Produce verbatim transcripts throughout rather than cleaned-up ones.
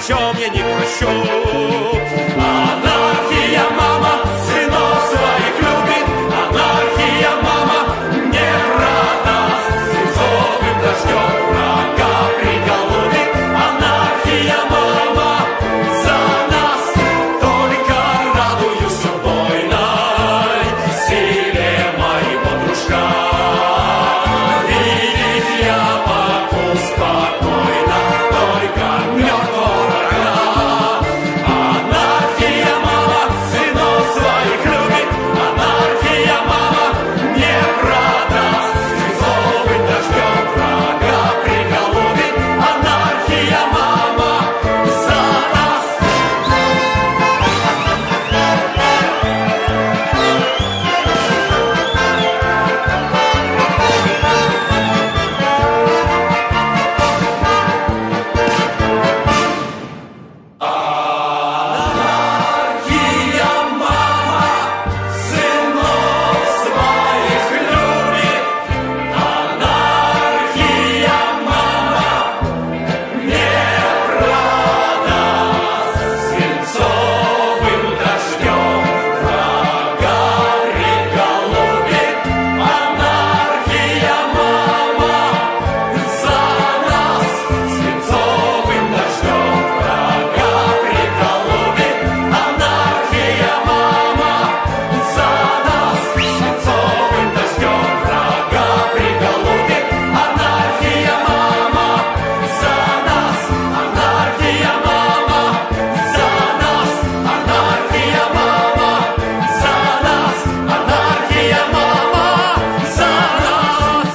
чем я не прощу. Анархия, мама, сынов своих любит. Анархия, мама, не продаст. Свинцовым дождем врага приголубит. Анархия, мама, за нас. Только радуюсь убойной силе моего дружка. Видеть я могу спокойно только мертвого врага. Анархия, мама, сынов своих любит. Анархия, мама, не продаст. Свинцовым дождем врага приголубит. Анархия, мама, за нас. Анархия, мама, сынов своих любит. Анархия, мама, не продаст. Свинцовым дождем врага приголубит. Анархия, мама, за нас. Свинцовым дождем врага приголубит. Анархия, мама, за нас. Свинцовым дождем врага приголубит. Анархия, мама, за нас. Анархия, мама, за нас. Анархия, мама, за нас. Анархия, мама, за нас.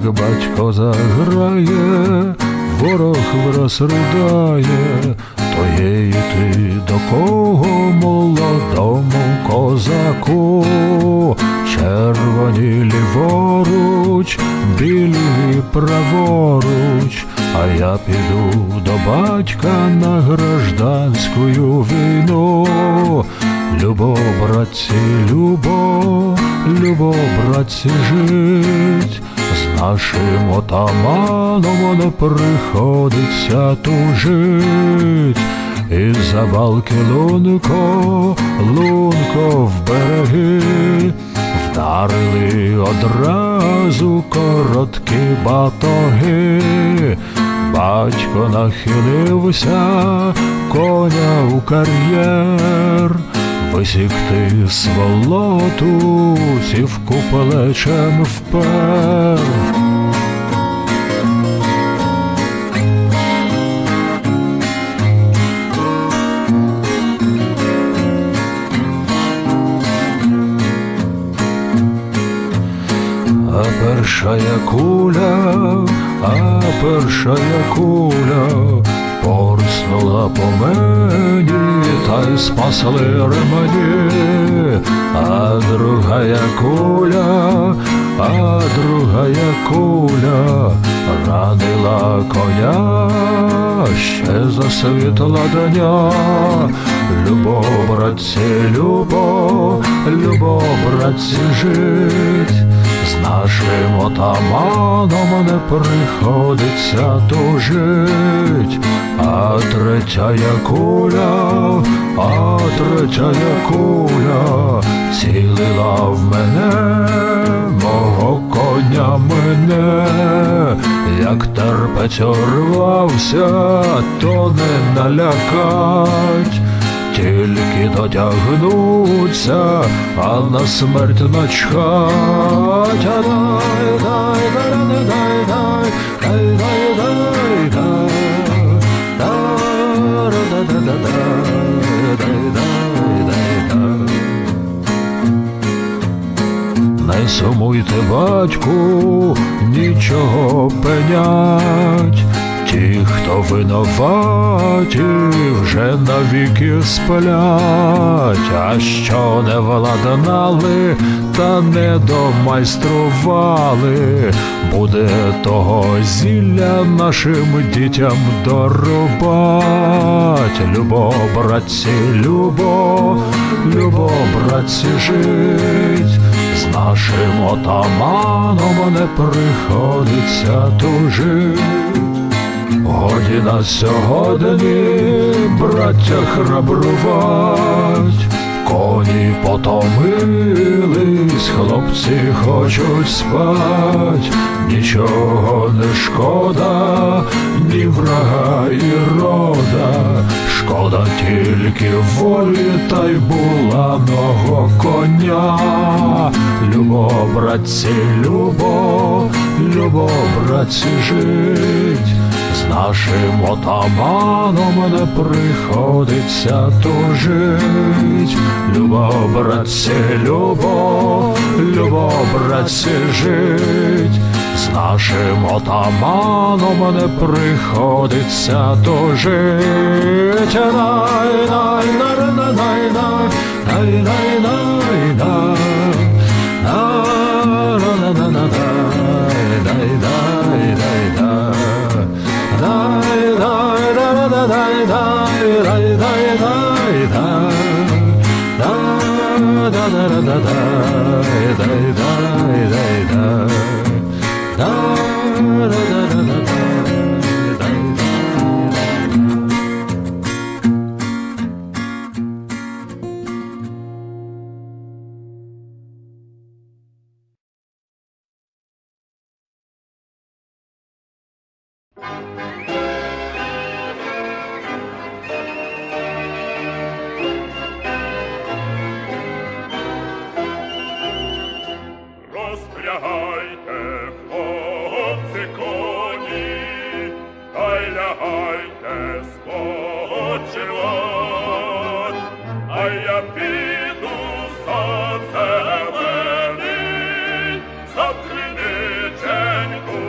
як батько заграє, ворог враз ридає, то є йти до кого молодому козаку. Червоні ліворуч, білі праворуч, а я піду до батька на гражданську війну. Любо, братці, любо, любо, братці, жить, з нашим отаманом не приходиться тужить. І за балки лунко, лунко в береги, вдарили одразу короткі батоги. Батько нахилився, коня у кар'єр, висікти сволоту, цівку плечем впер. А першая куля, а першая куля порснула по мені, та й спасли ремені. А другая куля, а другая куля ранила коня, ще засвітла дня. Любо, братці, любо, любо, братці, жить, з нашим отаманом не приходиться тужить. А третяя куля, а третяя куля цілила в мене, мого коня мене. Як терпець урвався, то не налякать, тільки дотягнуться, а на смерть начхать. А дай, дай, дай, дай, дай, дай, дай, дай, дай, не сумуйте, батьку, нічого пенять, ті, хто винуваті, вже навіки сплять. А що не владнали, та не домайстрували, буде того зілля нашим дітям дорубать. Любо, братці, любо, любо, братці, жить, з нашим отаманом не приходиться тужить. Годі на сьогодні, браття, храбрувать, коні потомились, хлопці хочуть спать. Нічого не шкода, ні врага і рода, шкода тільки волі та й буланого коня. Любо, братці, любо, любо, братці, жить, з нашим отаманом не приходиться тужить. Любо, братці, любо, любо, братці, жить, з нашим отаманом не приходиться тужить. Дай, дай, дай, дай, дай, дай, дай, дай, дай, Розпрягайте, хлопці, коні, та й лягайте спочивать, а я піду сад зелений, за криниченьку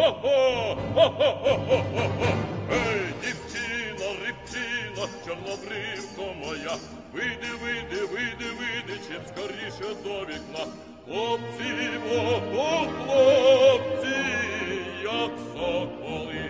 Хо-хо! Хо-хо-хо-хо-хо! Ей, дівчино, рибчино, чорнобривко моя, вийди, вийди, вийди, вийди, чим скоріше до вікна. Хлопці, о, хлопці, як соколи.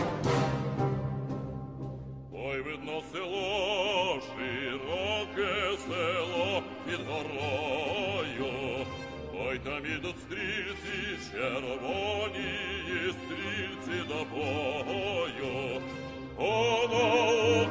Ой, видно село, широке село під горою. Ой, там ідуть стрільці, червоні стрільці до бою. О, на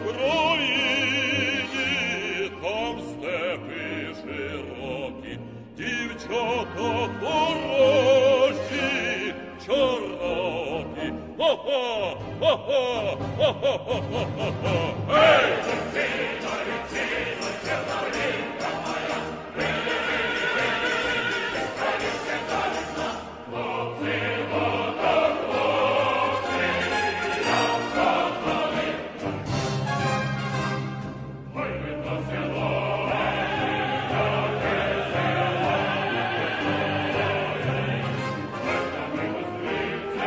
Україні там степи широкі, дівчата хороші, чорокі. Хо-хо, хо-хо, хо-хо-хо-хо-хо. Ей! Дівчино, дівчино, червоненька моя, вийди, вийди, вийди, вийди, ти скоріше до вікна. Хлопці, вода, хлопці, як соколи. Ой, видно село, яке село, ой, там видно стрільці,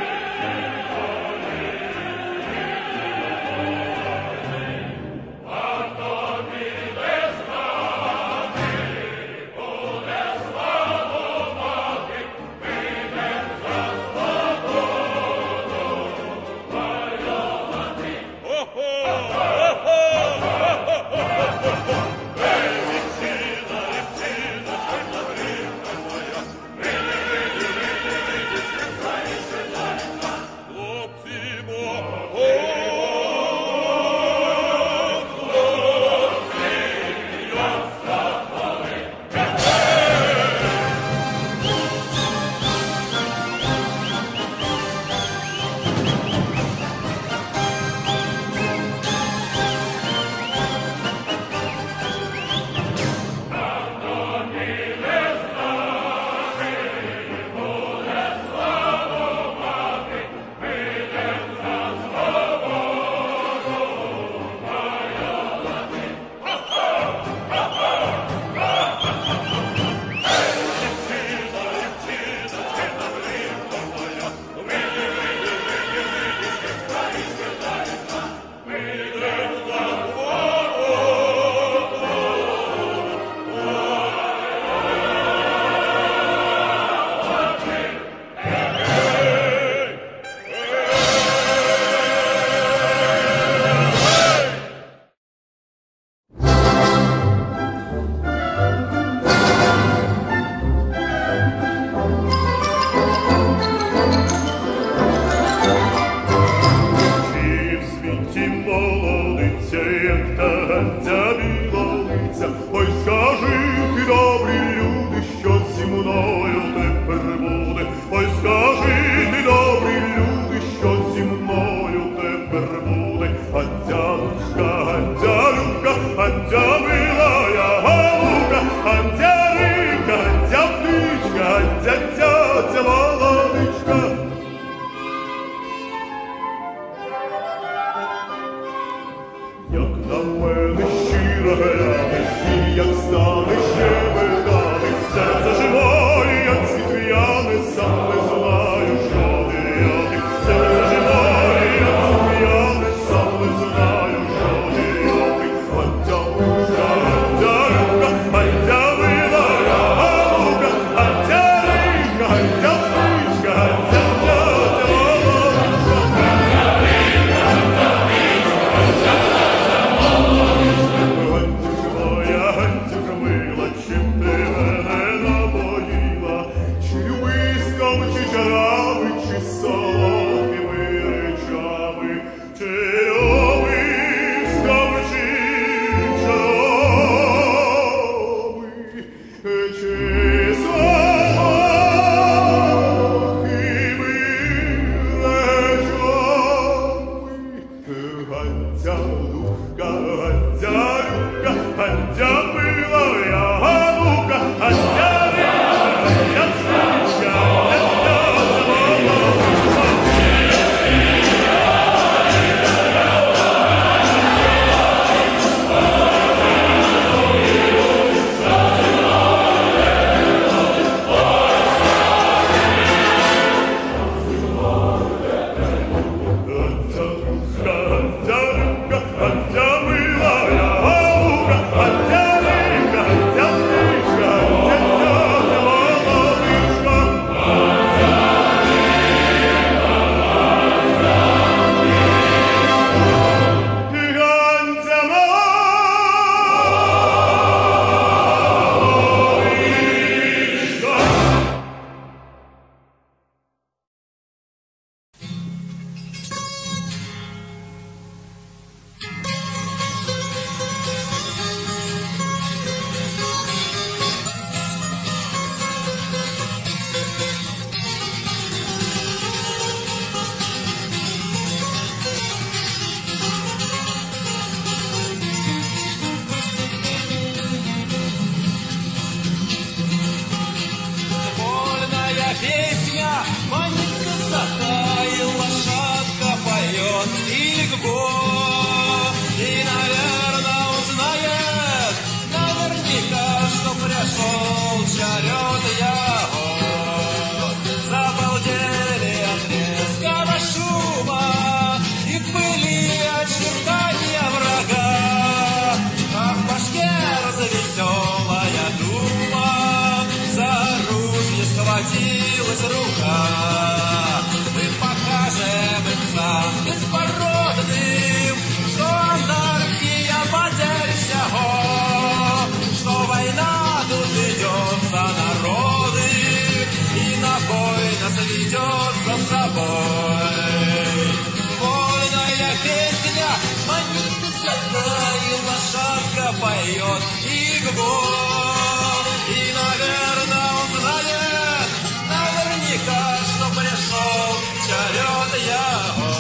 поет Игго. И, наверное, он знает, наверняка, что пришел черед его.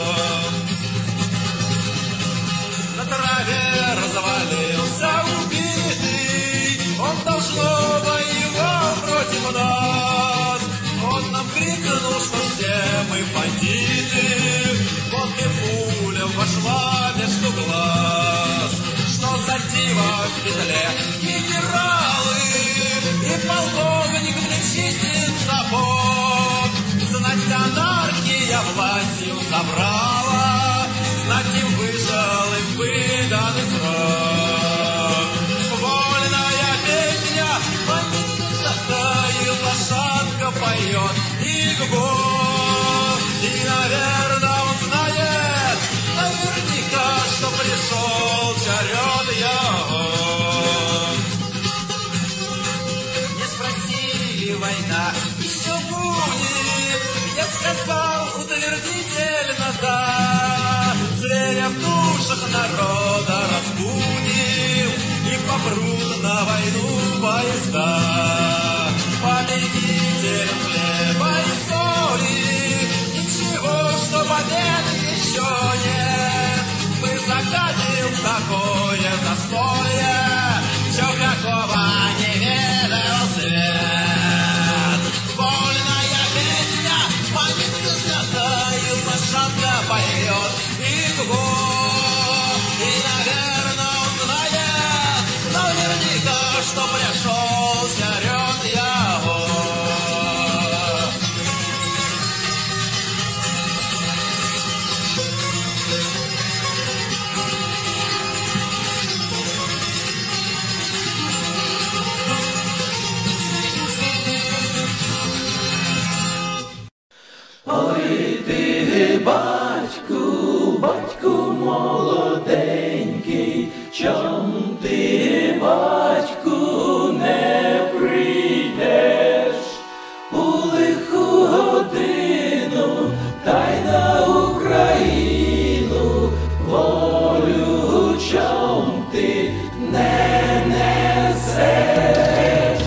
На траве развалился убитый, он, должно, воевал против нас. Он нам крикнул, что все мы бандиты. Вот и пуля вошла между глаз. Что за диво в петле генералы, и полковник мне чистит сапог. Знать, анархия властью забрала, знать, им вышел и выданный срок. Вольная песня, и лошадка поет Игго. И, наверное, он знает, наверняка, что пришел черед его. Не спросили, война еще будет, я сказал утвердительно да. Зверя в душах народа разбудил, и попрут на войну поезда. Победителем хлеба и соли, ничего, что победы еще нет. Мы закатим такое застолье, чё какого не ведал свет. Вольная песня, памятка и лошадка поет Игго. И, наверное, он знает, наверняка, что пришел черед его. Ой ти, батьку, батьку молоденький, чом ти, батьку, не прийдеш у лиху годину, та й на Україну волю, чом ти не несеш.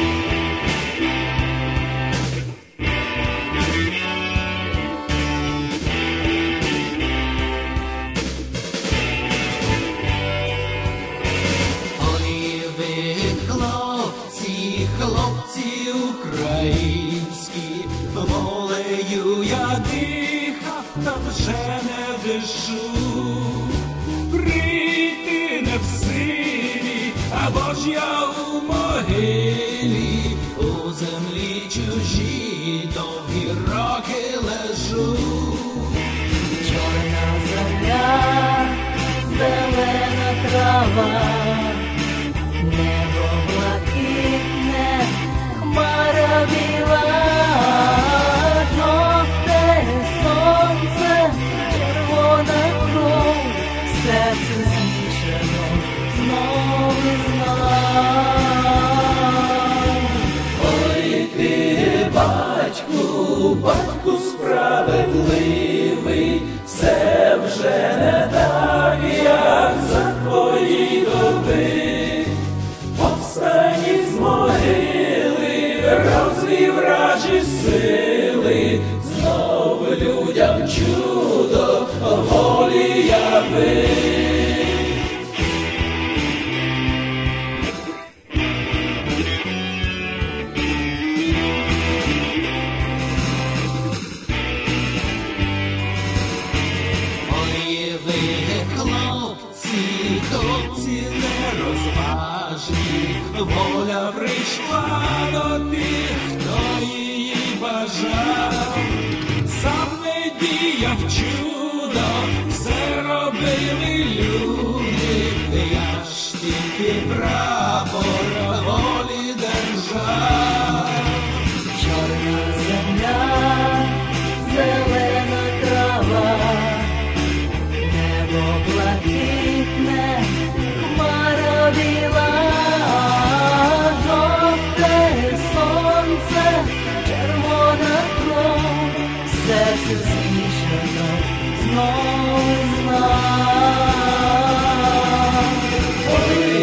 Хлопці українські, волею я дихав, та вже не дишу. Прийти не в силі, або ж я у могилі, у землі чужій довгі роки лежу. Чорна земля, зелена трава, небо блакитне, хмара біла, жовте сонце, червона кров, серце змішано знов і знов. Ой ти, батьку, батьку справедливий, все вже не так, як за твої доби. Повстані з могили, розвій вражі сили, знов людям чудо волі яви. Ой ви, хлопці, хлопці нерозважні, воля прийшла до тих, хто її бажав. Сам не діяв чудо, все робили люди, я ж тільки прапор волі держав. Чорна земля, зелена трава, небо блакитне, хмара біла, жовте сонце, червона кров, серце змішано знов і знов. Ой,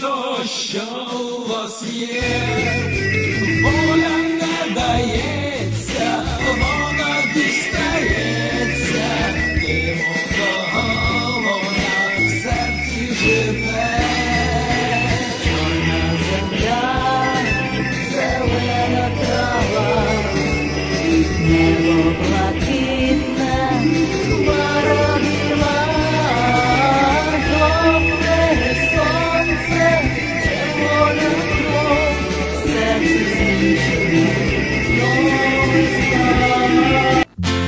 то, що у вас є. Воля не дається, вона дістається, диму до головня в серці живе. Чорна земля, зелена трава, небо блакитне, хмара біла, жовте сонце, червона кров, серце змішане, знову спала.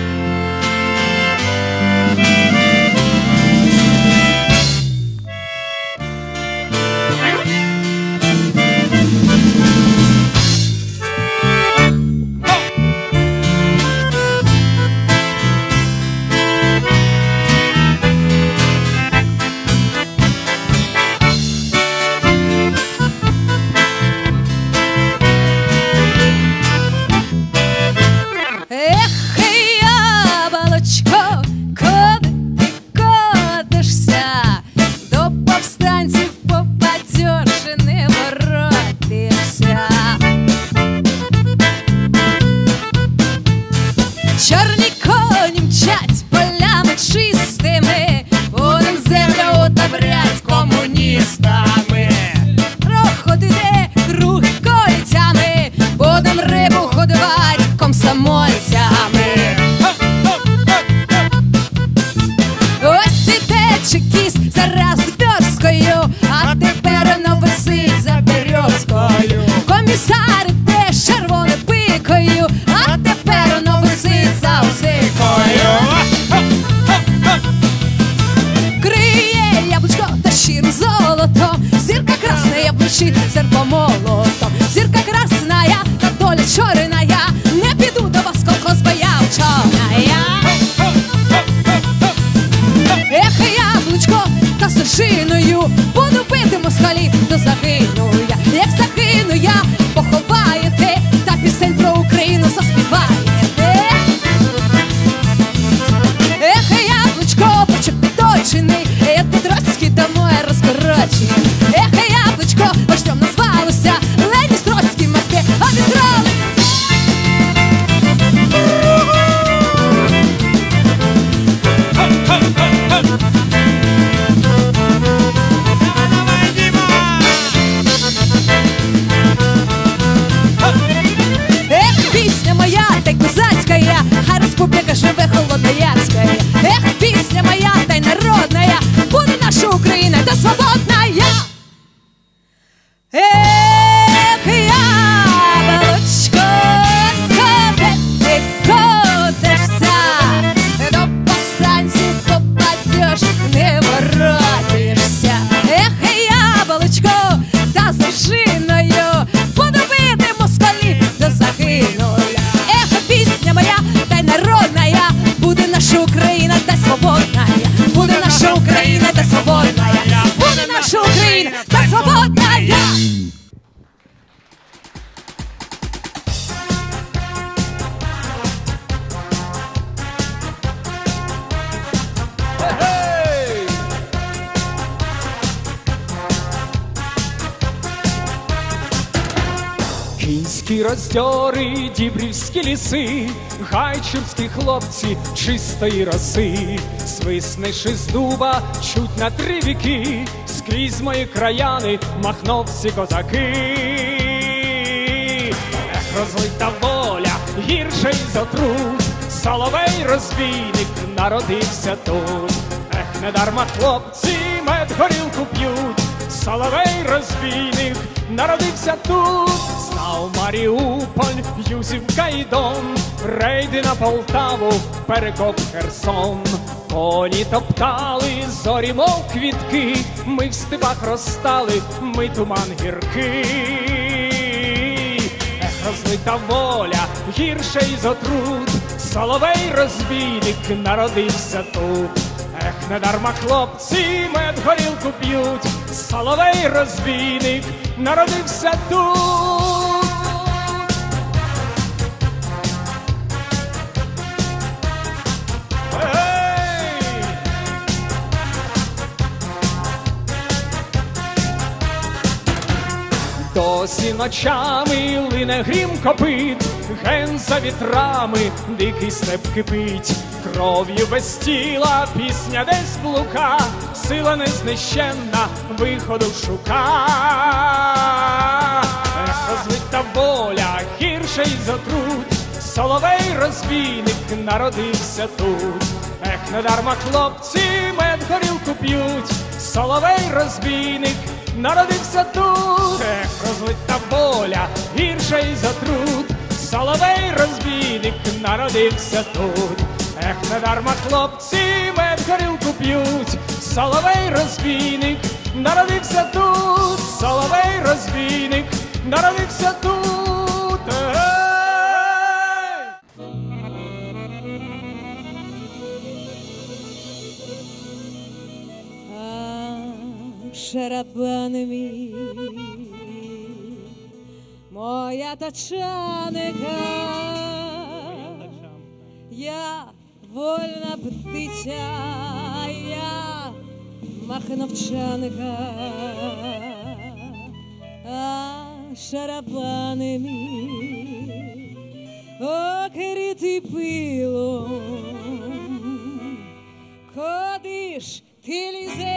Ех, яблочко, куди ти котишся? До повстанців попадеш і не воротишся. Чорні коні мчать полями чистими, будем землю удобрять комуністами. Рохот іде круги коліцями, будем рибу годувати комсомольцями. Ось іде чекіст зараз з Березкою, а тепер воно висить за Березкою. Комісар іде з червоною пикою, а тепер воно висить за Осикою. Криє яблучко та щирим золотом, зірка красна яблучить серпомолотом. Зірка красная, та доля чорная, не піду до вас, колхоз, бо я ученая. Ех, яблучко, та стежиною буду пити москалі, то загину я. Як загину я, поховаєте, та пісень про Україну заспіваєте. Ех, яблучко, почек підточений, як Петровський домой розкорочений. Ех, яблучко, вождем назвалося, Ленін Троцький в Москві обідрали. Эх, песня моя, та й козацькая, а республіка живе холодноярська. Эх, песня моя, та й народная, буде наша Україна та свободная. Эх, яблочко, куди ти котишся? До повстанців попадеш, не воротишся. Эх, яблочко, та з ожиною буду бити москалі, та загину я. Эх, пісня моя, та й народная, буде наша Україна та свободная. Буде наша Україна та свободная. Буде наша Україна та свободная. Кінські роздьори, дібрівські ліси, гайчурські хлопці чистої роси, свиснеши з дуба, чуть на три віки, скрізь мої краяни, махновці козаки. Ех, розлита воля, гірше й за труд, соловей розбійник народився тут. Ех, недарма хлопці мед горілку п'ють, соловей розбійник народився тут. Знав Маріуполь, Юзів Кайдон, рейди на Полтаву, Перекоп, Херсон. Коні топтали, зорі мов квітки, ми в степах розстали, ми туман гіркий. Ех, розлита воля, гірше й за труд, соловей розбійник народився тут. Ех, недарма хлопці мед горілку п'ють, соловей розбійник народився тут. лісі ночами лине грім копит, ген за вітрами дикий степ кипить, кров'ю без тіла пісня десь блука, сила незнищенна виходу шука. Ех, розлита воля гірше й за труд, соловей розбійник народився тут. Ех, недарма хлопці мед горілку п'ють, соловей розбійник народився тут. Ех, розлита воля гірша й за труд, соловей розбійник народився тут. Ех, недарма хлопці мед горілку п'ють, соловей розбійник народився тут, соловей розбійник народився тут. Ей! Шарабан мій, моя тачанка, я вольна птиця, я махновчанка, а шарабан мій, окритий пилом, куди ж ти лізеш,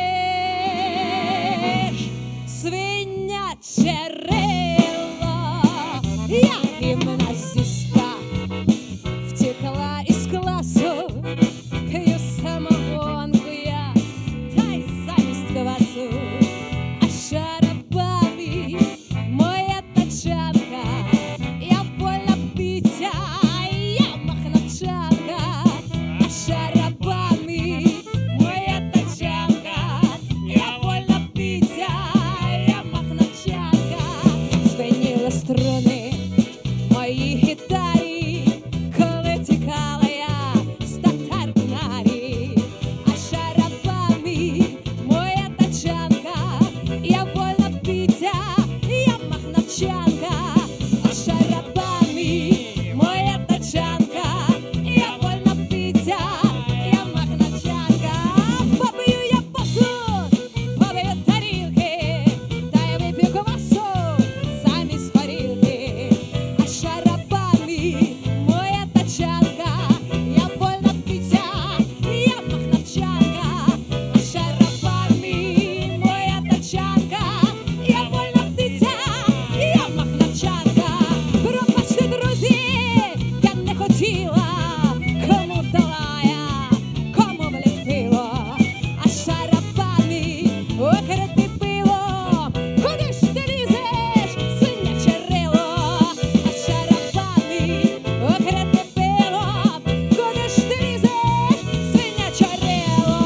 свиняче рило, я гімназиста, втекла із класу, п'ю самогонку я, та й замість квасу, а шарабан моя тачанка, я вольна птиця, я махновчанка, а шарабан моя тачанка, я вольна птиця, я махновчанка. Звеніли струни мої гітарі, коли тікала я з татар-бунарі. А шарабан моя тачанка, я вольна птиця, я махновчанка. А шарабан моя тачанка, я вольна птиця, я махновчанка. Побию я посуд, побию тарілки, та я вип'ю квасу замість горілки. А шарабан моя тачанка, я вольна птиця, я махновчанка. А шарабан моя тачанка, я вольна птиця, я махновчанка. Пробачте, друзі, я не хотіла, кому дала я, кому вліпило. А шарабан окрити пило, куди ж ти лізеш, свиняче рило. А шарабан окрити пило, куди ж ти лізеш, свиняче рило.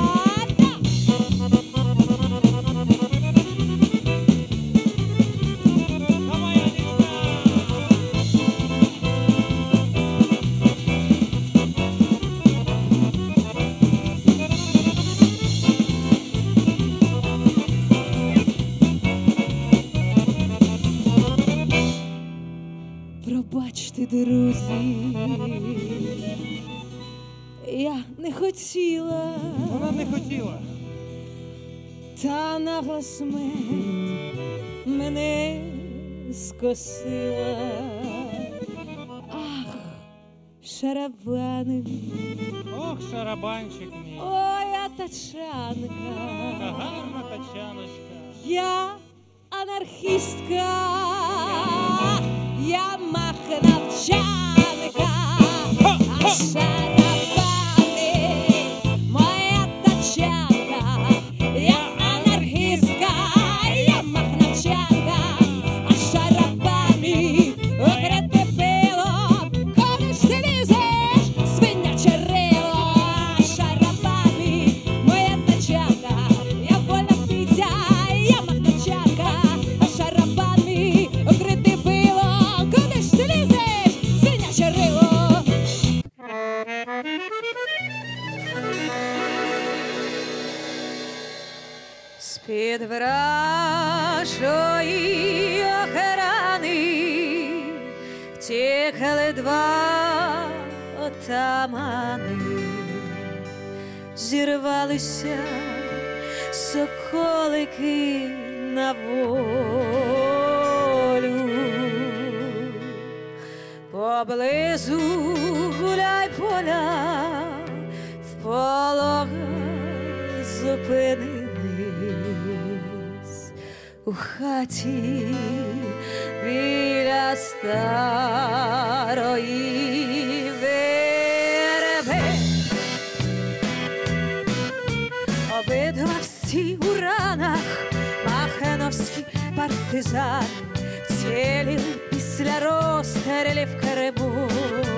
Пробачте, друзі, я не хотіла, Вона не хотіла. та нагла смерть мене скосила. Ах, шарабан Ох, шарабанчик мій. моя тачанка, Гарна тачаночка. я анархістка, я махновчанка. А шарабан моя тачанка, я анархістка, я махновчанка. А шарабан окрите пило, куди ж ти лізеш, свиняче рило. А шарабан моя тачанка, я вольна птиця, я махновчанка. А шарабан окрите пило, куди ж ти лізеш, свиняче рило. З-під вражої охрани втікли два отамани, зірвалися соколики на волю. хаті біля старої верби. Обидва всі у ранах, махновські партизани, вціліли після розстрілів в Криму.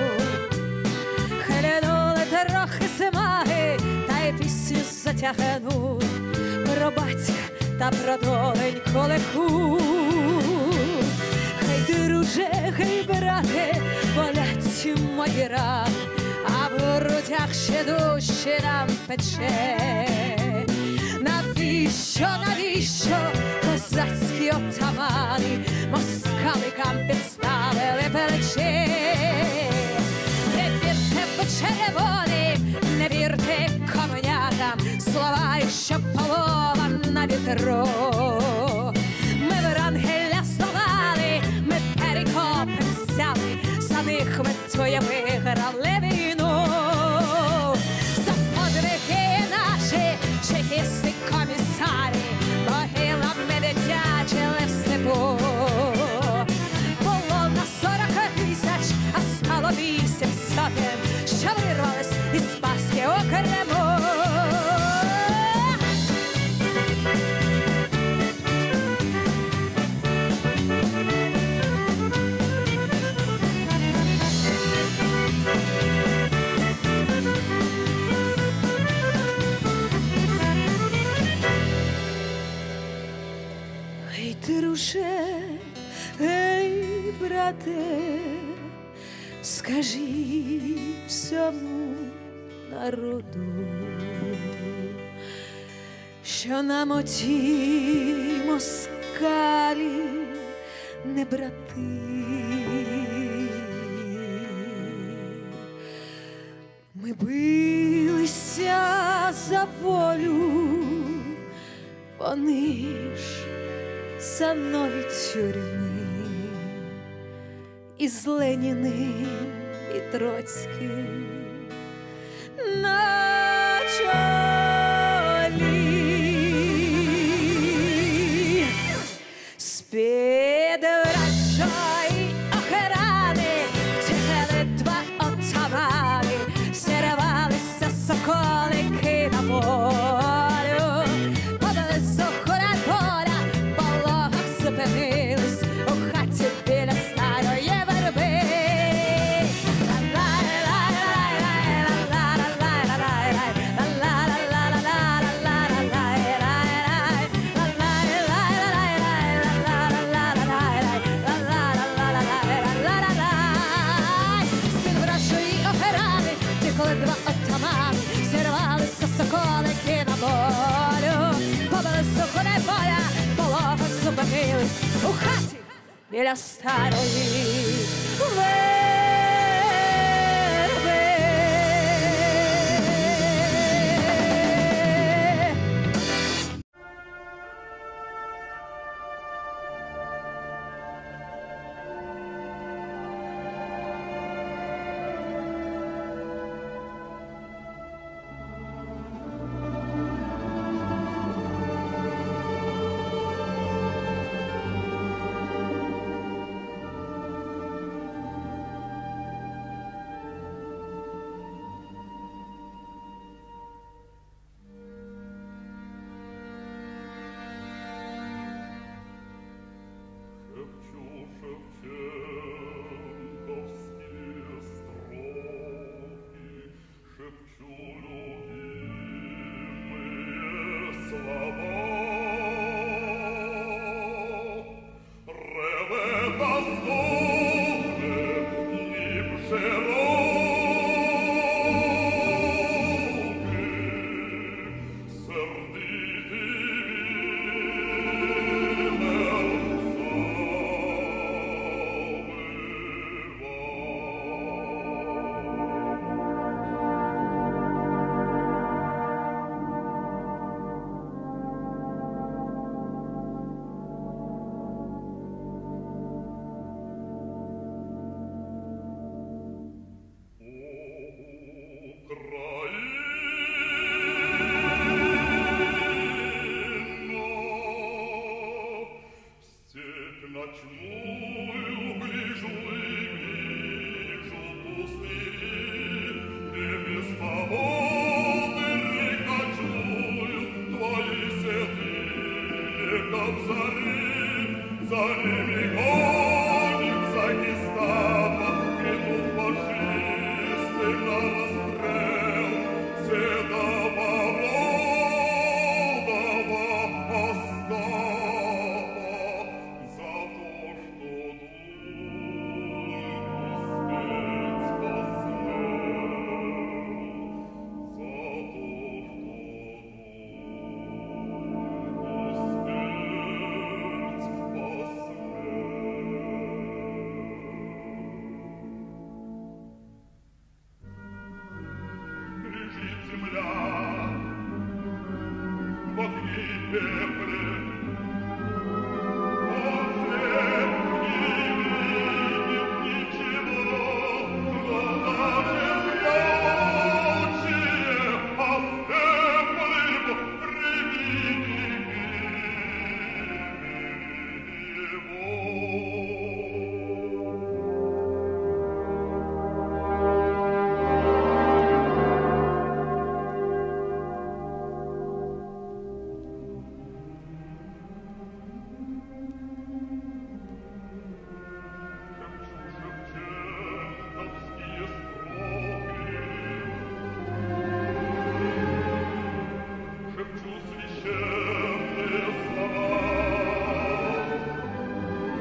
Хилянули трохи зимаги, та й пісню затягнули про батька та про доненьку лиху. Хай друже, хай брате, болять мої рани, а в грудях ще дужче нам пече. Навіщо, навіщо козацькі отамани москаликам підставили плече? Не вірте по червоним, не вірте каменятам, слова, що полова на вітру. Ми Врангеля здолали, ми Перекопи взяли, за них ми твоє виграли війну. За подвиги наші чекісти комісарі, могилами дитячили в степу. Було на сорок тисяч, а стало вісім сотень, що вирвались із Спаски у Криму. Гей, друже, гей, брате, скажи всьому народу, що нам оті москалі не брати. Ми билися за волю, вони ж за нові тюрми, із Леніним і Троцьким на чолі. З-під вражої охрани втікали два отамани, зірвалися соколики на полю, подали сухора поля, по логах зупинились у хаті біля старої верби. З-під вражої охрани втікали два отамани, зірвалися соколики на полю, побили сухоре поля, по логах зупинились у хаті біля старої верби. Ночную ближу и вижу пустыри, где без свободы кочуют твои седые, как зари, за ними гонится Гестапо, идут фашисты на расстрел, седого молодого Остапа. За то, что дух успеть посмел, за то, что дух успеть посмел. Лежит земля в огне и пепле, шепчу священные слова.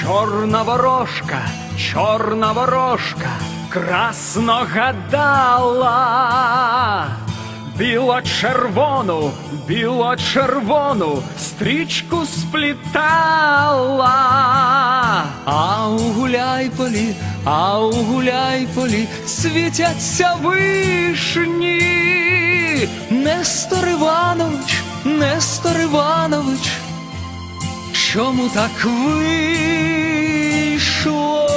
Чорна ворожка, чорна ворожка, красно гадала. Біло-червону, біло-червону стрічку сплітала. А у Гуляйполі, а у Гуляйполі світяться вишні. Нестор Іванович, Нестор Іванович, чому так вийшло?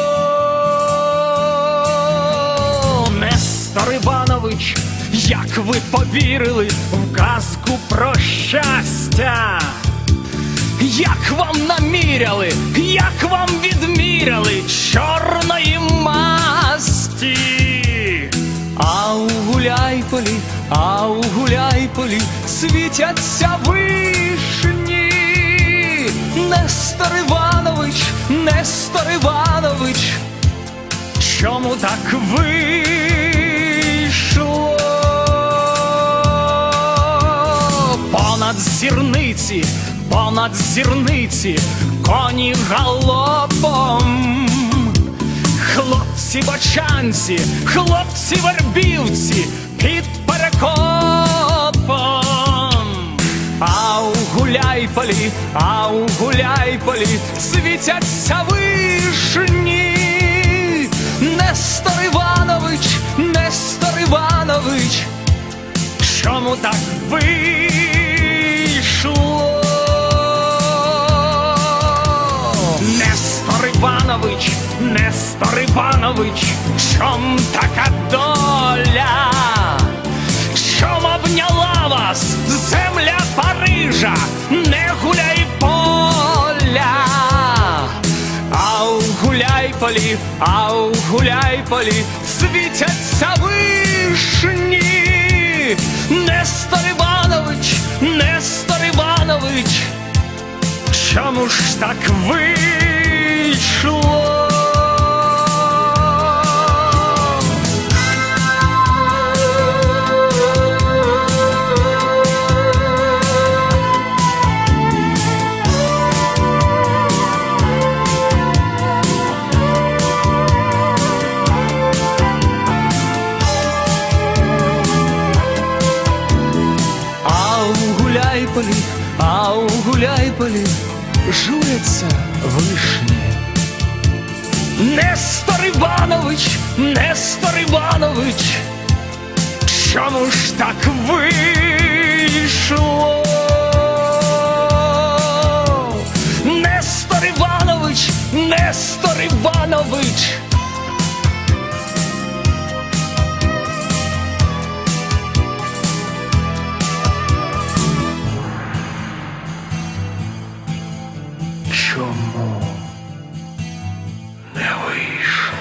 Нестор Іванович, як ви повірили в казку про щастя? Як вам наміряли, як вам відміряли чорної масті? А у Гуляйполі, а у Гуляйполі світяться вишні. Нестор Іванович, Нестор Іванович, чому так вийшло? Понад зірниці, понад зірниці, коні галопом. Хлопці бочанці, хлопці вербівці під перекопом. А у Гуляйполі, а у Гуляйполі світяться вишні. Нестор Іванович, Нестор Іванович, чому так вийшло? Нестор Іванович, Нестор Іванович, чом така доля? Чом обняла вас земля Парижа, не Гуляйполя? А у Гуляйполі, а у Гуляйполі світяться вишні. Нестор Іванович, Нестор Іванович, чому ж так вийшло? А у Гуляйполі журяться вишні. Нестор Іванович, Нестор Іванович, чому ж так вийшло? Нестор Іванович, Нестор Іванович, чому не вийшло?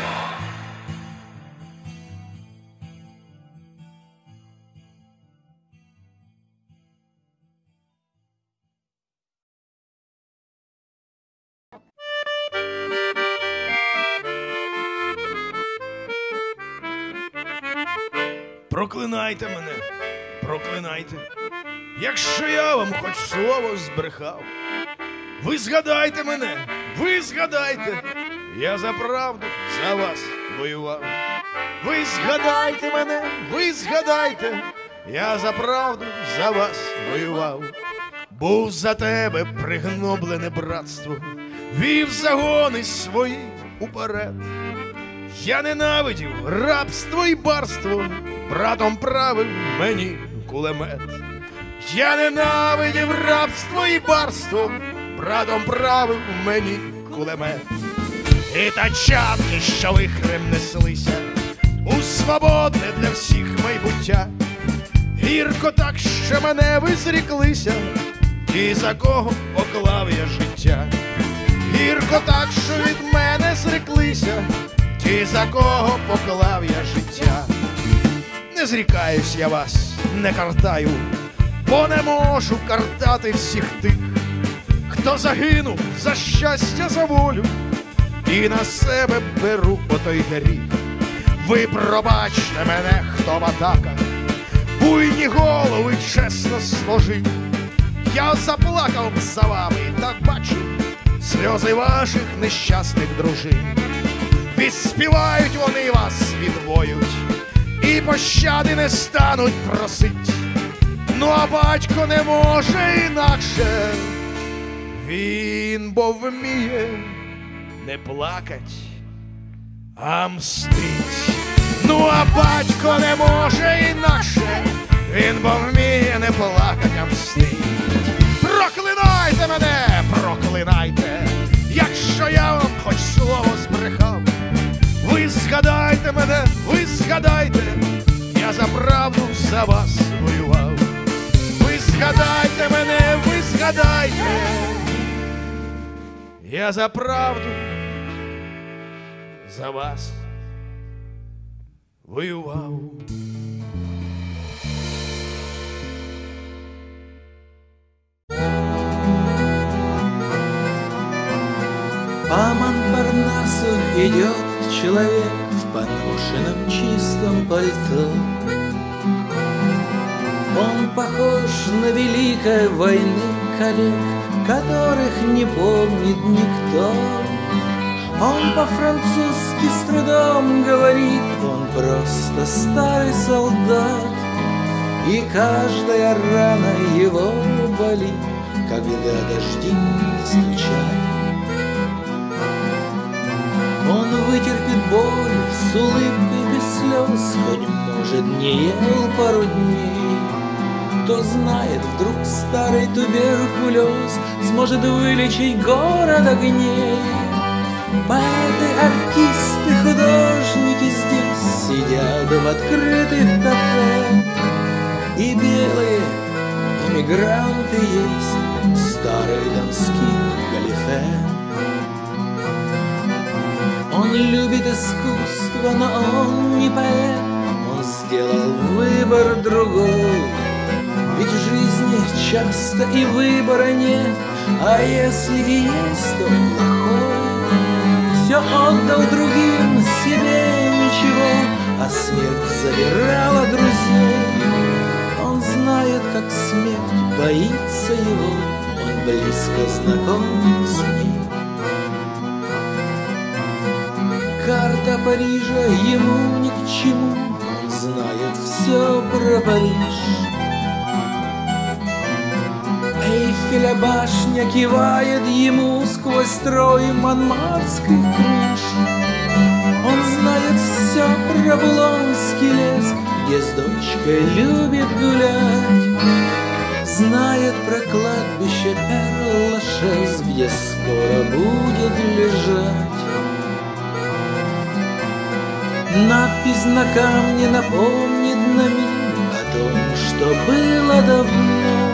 Проклинайте мене, проклинайте, якщо я вам хоч слово збрехав. Ви згадайте мене, ви згадайте, я за правду за вас воював. Ви згадайте мене, ви згадайте, я за правду за вас воював. Був за тебе пригноблене братство, вів загони свої уперед. Я ненавидів рабство і барство, братом правив мені кулемет. Я ненавидів рабство і барство, братом правив мені кулемет. І тачанки, що вихрем неслися у свободне для всіх майбуття. Гірко так, що мене ви зріклися, ті, за кого поклав я життя. Гірко так, що від мене зреклися, ті, за кого поклав я життя. Не зрікаюсь я вас, не картаю, бо не можу картати всіх тих, хто загинув за щастя, за волю, і на себе беру отой гріх. Ви пробачте мене, хто в атаках буйні голови чесно сложив. Я заплакав б за вами, так бачу, сльози ваших нещасних дружин. Відспівають вони вас, відвоють, і пощади не стануть просить. Ну а батько не може інакше, він бо вміє не плакать, а мстить. Ну а батько не може інакше, він бо вміє не плакать, а мстить. Проклинайте мене, проклинайте, якщо я вам хоч слово збрехав. Ви згадайте мене, ви згадайте, я за правду за вас воював. Ви згадайте мене, ви згадайте, я за правду за вас воював. По Монпарнасу идет человек в поношенном чистом пальто. Он похож на великой войны коллег, которых не помнит никто. Он по-французски с трудом говорит, он просто старый солдат, и каждая рана его болит, когда дожди стучат. Он вытерпит боль с улыбкой без слез, хоть, может, не ел пару дней. Кто знает, вдруг старый туберкулез сможет вылечить город огней. Поэты, артисты, художники здесь сидят в открытых кафе, и белые эмигранты есть, старые донские галифе. Он любит искусство, но он не поэт, он сделал выбор другой. Ведь в жизни часто и выбора нет, а если и есть, то плохой. Все отдал другим, себе ничего, а смерть забирала друзей. Он знает, как смерть боится его, он близко знаком с ней. Карта Парижа ему ни к чему, он знает все про Париж. Эйфеля башня кивает ему сквозь строй монмартских крыш. Он знает все про Булонский лес, где с дочкой любит гулять. Знает про кладбище Пер-Лашез, где скоро будет лежать. Надпись на камне напомнит на миг о том, что было давно.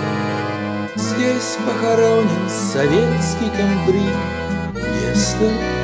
Здесь похоронен советский комбриг, место